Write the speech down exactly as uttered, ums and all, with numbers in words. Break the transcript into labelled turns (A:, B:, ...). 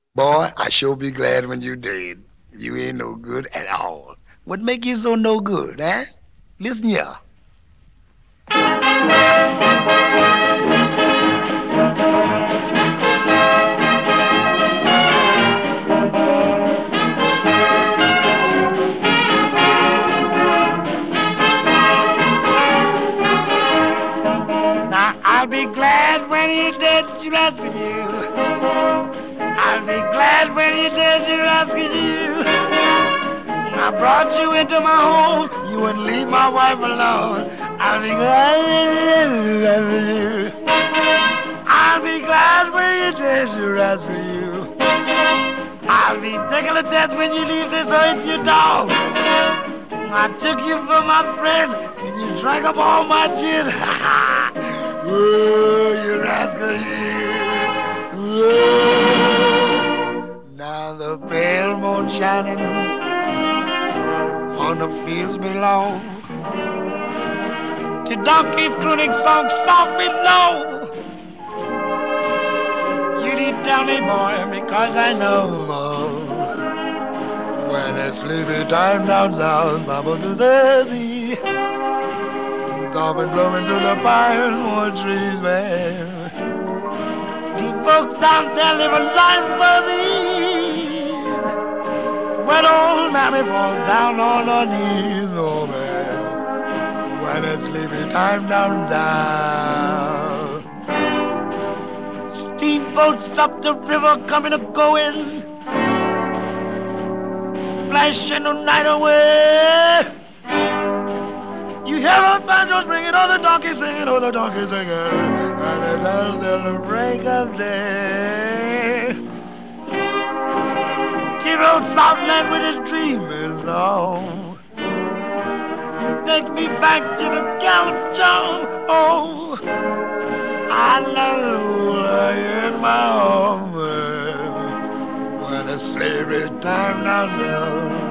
A: Boy, I sure be glad when you dead. You ain't no good at all. What make you so no good, eh? Listen here. Now I'll be glad when you're dead to rescue you. I'll be glad when you're dead to rescue you. I brought you into my home, you wouldn't leave my wife alone. I'll be glad to rescue you. I'll be glad when you're dead to rescue you. I'll be tickled to death when you leave this earth, you dog. I took you for my friend, and you drank up all my gin. Oh, you rascal, you. Oh. Now the pale moon shining on the fields below. The donkeys crooning songs soft below. You didn't tell me, boy, because I know more. When it's sleepy time down south, Mama says easy. It's all been blowing through the pine wood trees, man. The folks down there live a life for these. When old Mammy falls down on her knees, oh man. When it's sleepy time down south. Steamboats up the river coming a going. Splashing the night away. You hear those banjos ringing, oh the donkeys singing, oh the donkeys singing, and it does till the break of day. He rode Southland with his dreaming song. Take me back to the gallant John. Oh, I love you in my home when it's slavery time down there.